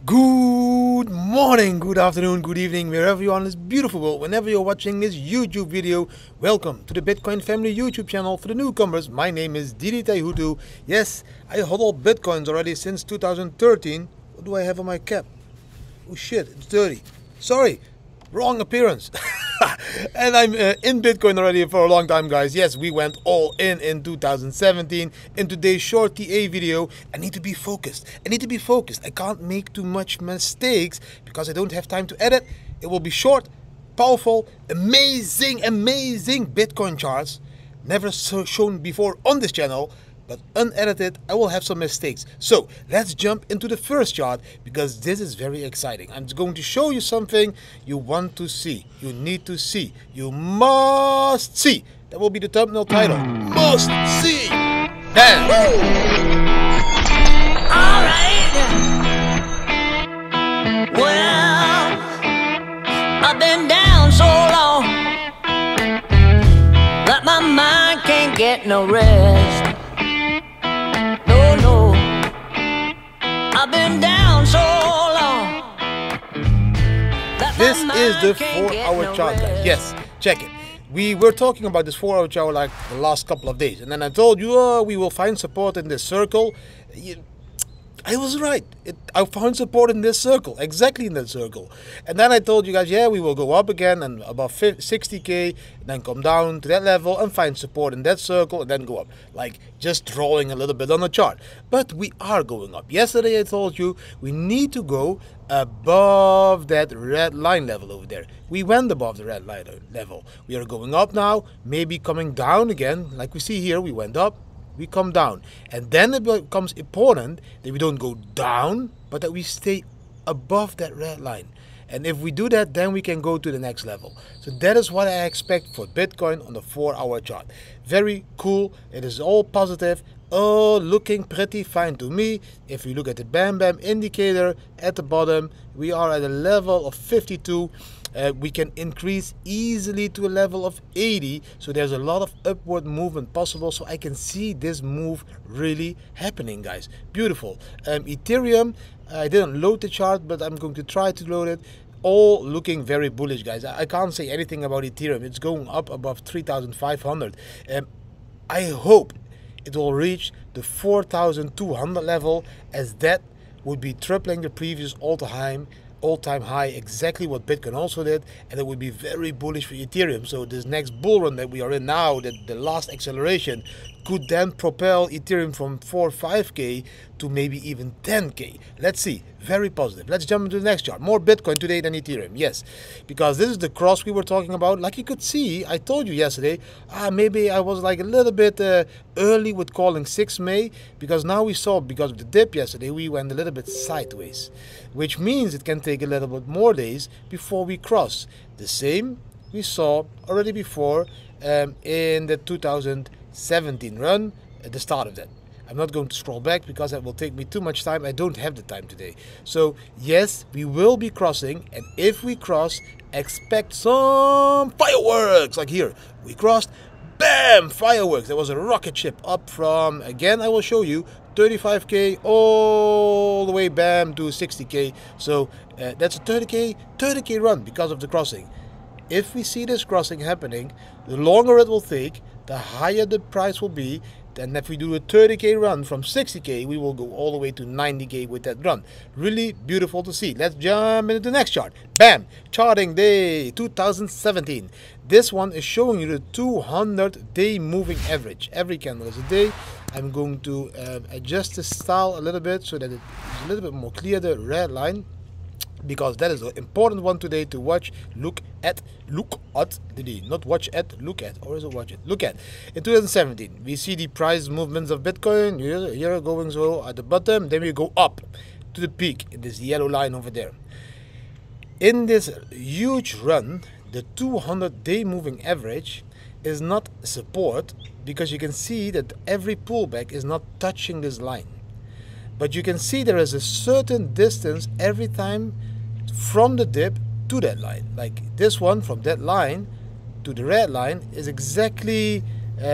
Good morning, good afternoon, good evening, wherever you are in this beautiful world, whenever you're watching this YouTube video. Welcome to the Bitcoin Family YouTube channel. For the newcomers, my name is Didi Taihutu. Yes, I hodl Bitcoins already since 2013. What do I have on my cap? Oh shit, it's dirty. Sorry, wrong appearance. And I'm in Bitcoin already for a long time, guys. Yes, we went all in 2017. In today's short TA video, I need to be focused. I can't make too much mistakes because I don't have time to edit. It will be short, powerful, amazing Bitcoin charts. Never shown before on this channel. But unedited, I will have some mistakes. So let's jump into the first chart because this is very exciting. I'm going to show you something you want to see. You need to see. You must see. That will be the thumbnail title. Must see. Bam. All right. Well, I've been down so long that my mind can't get no rest. I've been down so long. This is the 4-hour chart, guys. Yes, check it. We were talking about this 4-hour chart like the last couple of days, and then I told you, we will find support in this circle. I was right. I found support in this circle, exactly in that circle. And then I told you guys, yeah, we will go up again and above 60k, and then come down to that level and find support in that circle and then go up. Like just drawing a little bit on the chart. But we are going up. Yesterday I told you we need to go above that red line level over there. We went above the red line level. We are going up now, maybe coming down again. Like we see here, we went up. We come down, and then it becomes important that we don't go down, but that we stay above that red line. And if we do that, then we can go to the next level. So that is what I expect for Bitcoin on the 4-hour chart. Very cool. It is all positive. Oh, looking pretty fine to me. If you look at the Bam Bam indicator at the bottom, we are at a level of 52. We can increase easily to a level of 80, so there's a lot of upward movement possible. So I can see this move really happening, guys. Beautiful. Ethereum, I didn't load the chart, but I'm going to try to load it. All looking very bullish, guys. I can't say anything about Ethereum. It's going up above 3,500. I hope it will reach the 4,200 level, as that would be tripling the previous all-time high, exactly what Bitcoin also did, and it would be very bullish for Ethereum. So this next bull run that we are in now, that the last acceleration, could then propel Ethereum from 4 or 5k to maybe even 10k. Let's see. Very positive. Let's jump into the next chart. More Bitcoin today than Ethereum. Yes, because this is the cross we were talking about. Like you could see, I told you yesterday, maybe I was like a little bit early with calling 6 May, because now we saw, because of the dip yesterday, we went a little bit sideways, which means it can take a little bit more days before we cross. The same we saw already before in the 2017 run at the start of that. I'm not going to scroll back because that will take me too much time. I don't have the time today. So yes, we will be crossing, and if we cross, expect some fireworks. Like here, we crossed, bam, fireworks. There was a rocket ship up from, again I will show you, 35k all the way bam to 60k. So that's a 30k run because of the crossing. If we see this crossing happening, the longer it will take, the higher the price will be. Then if we do a 30k run from 60k, we will go all the way to 90k with that run. Really beautiful to see. Let's jump into the next chart. Bam! Charting day 2017. This one is showing you the 200-day moving average. Every candle is a day. I'm going to adjust the style a little bit so that it is a little bit more clear, the red line, because that is an important one today to watch. Look at, not watch at, look at, or is it watch it? Look at. In 2017, we see the price movements of Bitcoin. Here going so at the bottom, then we go up to the peak in this yellow line over there. In this huge run, the 200-day moving average is not support, because you can see that every pullback is not touching this line. But you can see there is a certain distance every time from the dip to that line. Like this one, from that line to the red line, is exactly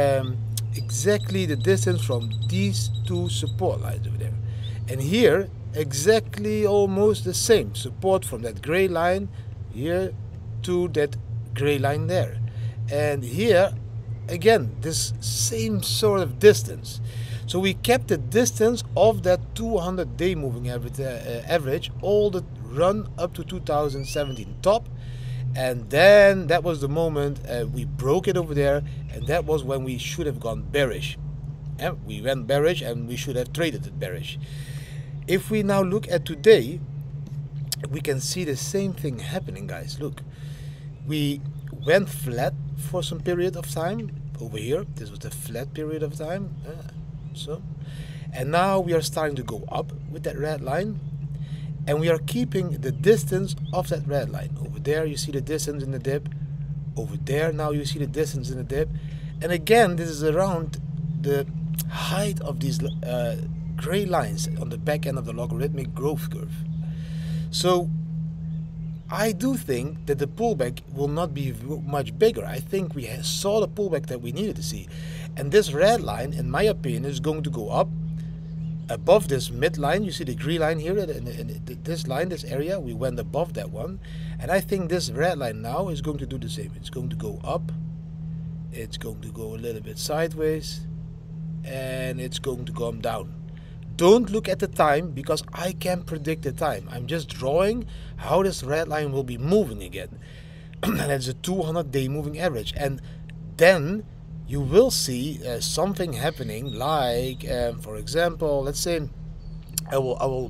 the distance from these two support lines over there. And here, exactly almost the same support from that gray line here to that gray line there, and here again this same sort of distance. So we kept the distance of that 200-day moving average all the run up to 2017 top, and then that was the moment we broke it over there, and that was when we should have gone bearish. And we went bearish and we should have traded it bearish. If we now look at today, we can see the same thing happening, guys. Look, we went flat for some period of time over here. This was the flat period of time. And now we are starting to go up with that red line, and we are keeping the distance of that red line. Over there you see the distance in the dip. Over there now you see the distance in the dip. And again, this is around the height of these gray lines on the back end of the logarithmic growth curve. So I do think that the pullback will not be much bigger. I think we saw the pullback that we needed to see. And this red line, in my opinion, is going to go up above this midline. You see the green line here, and this line, this area, we went above that one. And I think this red line now is going to do the same. It's going to go up. It's going to go a little bit sideways. And it's going to come down. Don't look at the time, because I can't predict the time. I'm just drawing how this red line will be moving again. And it's a 200-day moving average. And then you will see something happening, like, for example, let's say I will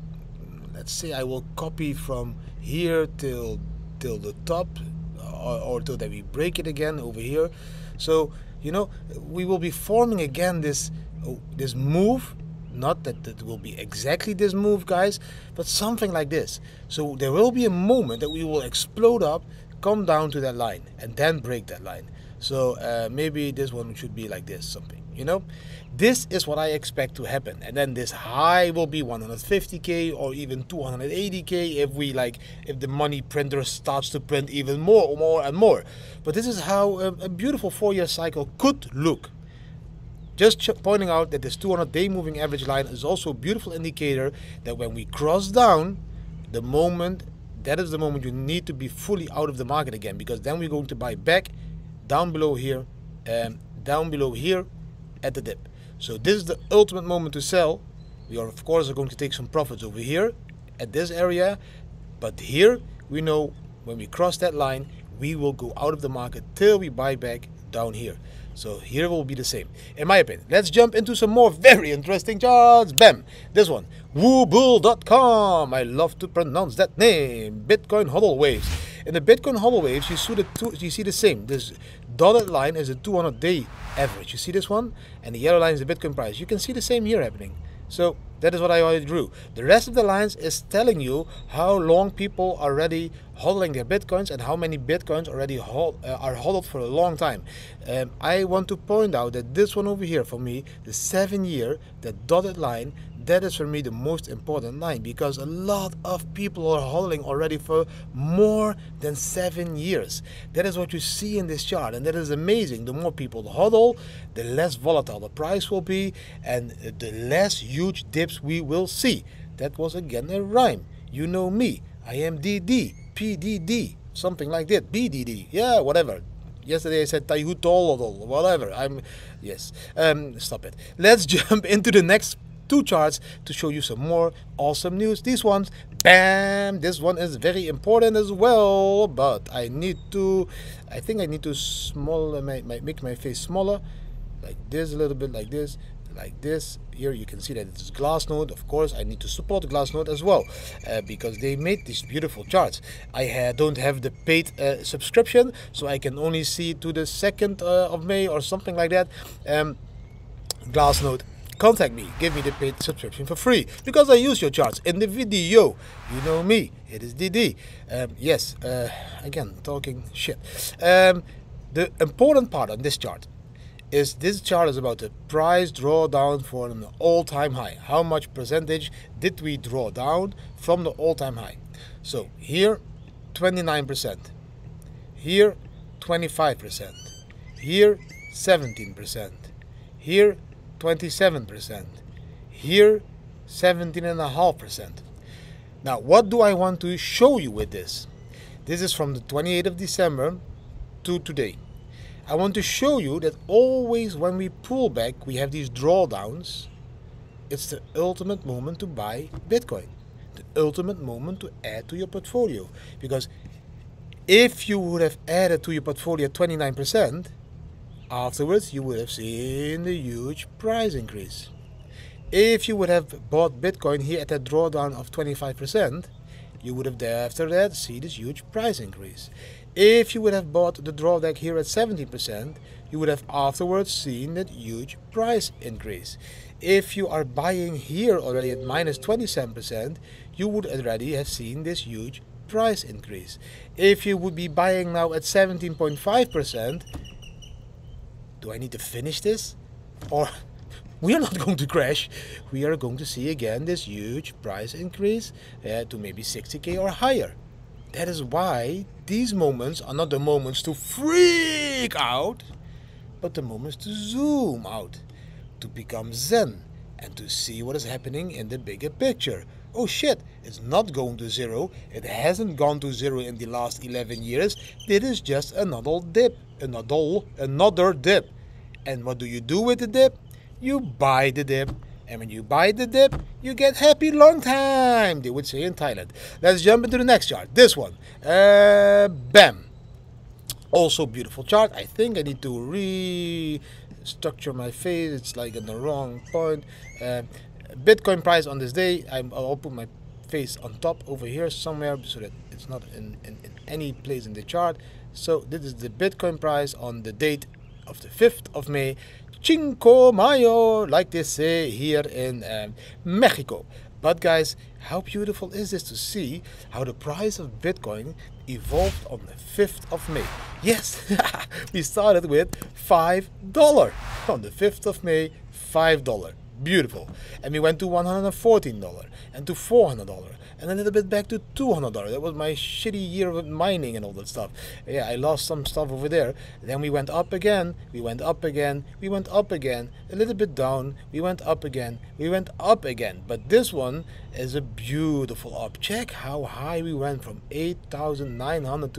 copy from here till the top, or till that we break it again over here. So, you know, we will be forming again this move. Not that it will be exactly this move, guys, but something like this. So there will be a moment that we will explode up, come down to that line, and then break that line. So maybe this one should be like this, something, you know. This is what I expect to happen. And then this high will be 150k or even 280k if the money printer starts to print even more and more. But this is how a beautiful 4-year cycle could look. Just pointing out that this 200-day moving average line is also a beautiful indicator that when we cross down, that is the moment you need to be fully out of the market again, because then we're going to buy back down below here and down below here at the dip. So this is the ultimate moment to sell. We are of course going to take some profits over here at this area, but here we know when we cross that line, we will go out of the market till we buy back down here. So here will be the same, in my opinion. Let's jump into some more very interesting charts. Bam! This one, Woobull.com. I love to pronounce that name. Bitcoin hodl waves. In the Bitcoin hodl waves, you see the same. This dotted line is a 200-day average. You see this one? And the yellow line is the Bitcoin price. You can see the same here happening. So that is what I already drew. The rest of the lines is telling you how long people are already hodling their bitcoins and how many bitcoins already are hodled for a long time. I want to point out that this one over here for me, the 7-year, the dotted line, that is for me the most important line, because a lot of people are hodling already for more than 7 years. That is what you see in this chart, and that is amazing. The more people hodl, the less volatile the price will be, and the less huge dips we will see. That was again a rhyme. You know me. I am DD, PDD, something like that. BDD, yeah, whatever. Yesterday I said Tayhutol, whatever. Stop it. Let's jump into the next 2 charts to show you some more awesome news. These ones, bam, this one is very important as well, but I think I need to make my face smaller, like this, a little bit like this. Here you can see that it's Glassnode. Of course I need to support Glassnode as well, because they made these beautiful charts. I don't have the paid subscription, so I can only see to the 2nd of May or something like that. Glassnode, contact me, give me the paid subscription for free, because I use your charts in the video. You know me, it is DD. Again, talking shit. The important part on this chart is about the price drawdown for an all-time high. How much percentage did we draw down from the all-time high? So here 29%, here 25%, here 17%, here 27%, here 17.5%. Now, what do I want to show you with this? This is from the 28th of December to today. I want to show you that always when we pull back, we have these drawdowns. It's the ultimate moment to buy Bitcoin. The ultimate moment to add to your portfolio. Because if you would have added to your portfolio 29%, afterwards you would have seen the huge price increase. If you would have bought Bitcoin here at a drawdown of 25%, you would have after that see this huge price increase. If you would have bought the drawback here at 70%, you would have afterwards seen that huge price increase. If you are buying here already at minus 27%, you would already have seen this huge price increase. If you would be buying now at 17.5%, do I need to finish this? Or we are not going to crash. We are going to see again this huge price increase to maybe 60k or higher. That is why these moments are not the moments to freak out, but the moments to zoom out, to become zen, and to see what is happening in the bigger picture. Oh shit, it's not going to zero. It hasn't gone to zero in the last 11 years. This is just another dip. Another dip. And what do you do with the dip? You buy the dip. And when you buy the dip, you get happy long time, they would say in Thailand. Let's jump into the next chart. This one. Bam. Also beautiful chart. I think I need to restructure my face. It's like in the wrong point. Bitcoin price on this day. I'll put my face on top over here somewhere so that it's not in any place in the chart. So this is the Bitcoin price on the date of the 5th of May. Cinco Mayo, like they say here in Mexico. But guys, how beautiful is this to see how the price of Bitcoin evolved on the 5th of May. Yes, we started with $5 on the 5th of May, $5. Beautiful. And we went to $114 and to $400 and a little bit back to $200. That was my shitty year with mining and all that stuff. Yeah, I lost some stuff over there. Then we went up again, we went up again, we went up again, a little bit down, we went up again, we went up again. But this one is a beautiful up. Check how high we went from 8,900 to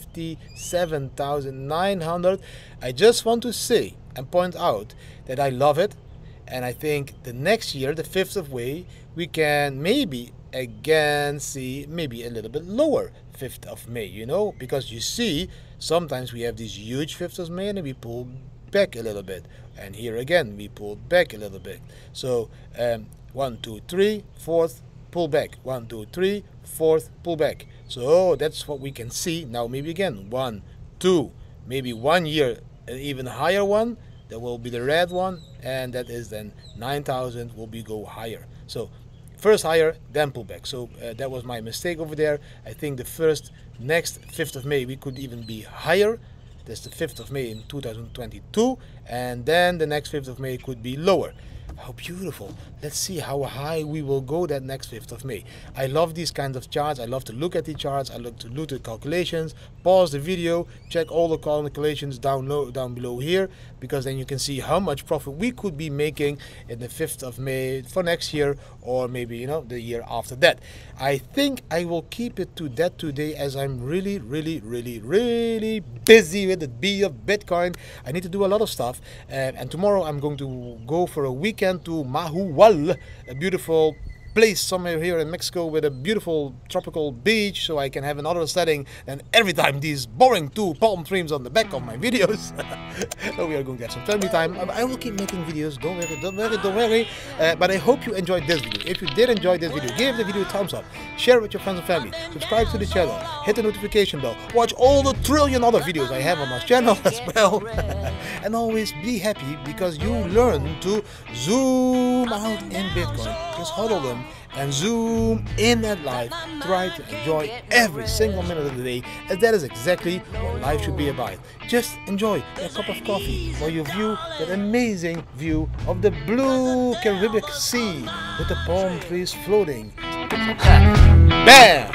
57,900. I just want to say and point out that I love it. And I think the next year, the 5th of May, we can maybe again see maybe a little bit lower 5th of May, you know, because you see sometimes we have these huge 5th of May and then we pull back a little bit, and here again we pulled back a little bit. So 1 2 3 4th, pull back, 1 2 3 4th, pull back. So that's what we can see now. Maybe again 1 2, maybe 1 year an even higher one. That will be the red one, and that is then 9,000 will be go higher. So first higher, then pull back. So that was my mistake over there. I think the next 5th of May we could even be higher. That's the 5th of May in 2022, and then the next 5th of May could be lower. How beautiful. Let's see how high we will go that next 5th of May. I love these kinds of charts. I love to look at the charts. I love to look at calculations. Pause the video, check all the calculations down below here, because then you can see how much profit we could be making in the 5th of May for next year, or maybe, you know, the year after that. I think I will keep it to that today, as I'm really busy with the B of Bitcoin. I need to do a lot of stuff, and tomorrow I'm going to go for a weekend to Mahual, a beautiful place somewhere here in Mexico with a beautiful tropical beach, so I can have another setting than every time these boring two palm trees on the back of my videos. So we are going to have some family time. I will keep making videos, don't worry. But I hope you enjoyed this video. If you did enjoy this video, give the video a thumbs up, share it with your friends and family, subscribe to the channel, hit the notification bell, watch all the trillion other videos I have on my channel as well. And always be happy, because you learn to zoom out in Bitcoin. Just huddle them and zoom in at life. Try to enjoy every single minute of the day, as that is exactly what life should be about. Just enjoy a cup of coffee while you view that amazing view of the blue Caribbean Sea with the palm trees floating. Bam!